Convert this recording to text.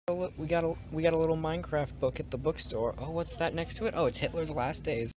We got a little Minecraft book at the bookstore. Oh, what's that next to it? Oh, it's Hitler's Last Days.